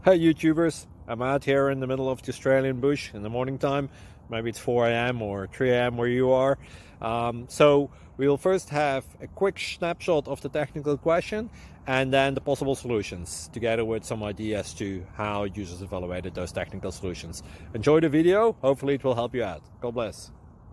Hey YouTubers, I'm out here in the middle of the Australian bush in the morning time. Maybe it's 4 a.m. or 3 a.m. where you are. So we'll first have a quick snapshot of the technical question and then the possible solutions, together with some ideas to how users evaluated those technical solutions. Enjoy the video, hopefully it will help you out. God bless.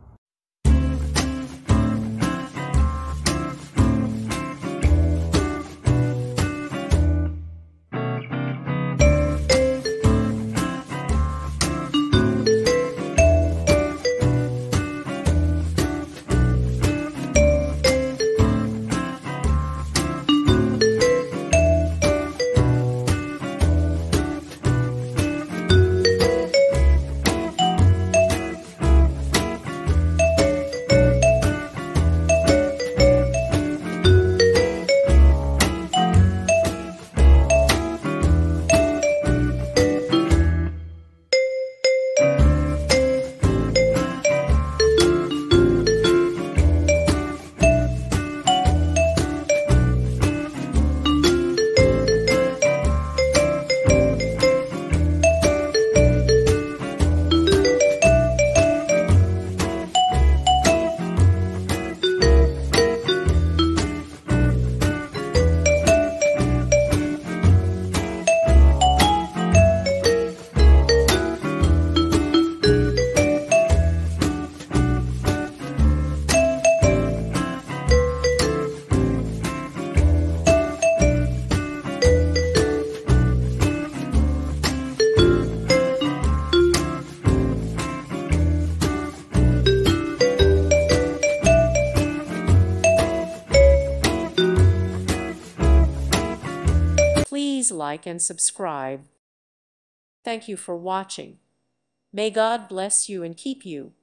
Please like and subscribe. Thank you for watching. May God bless you and keep you.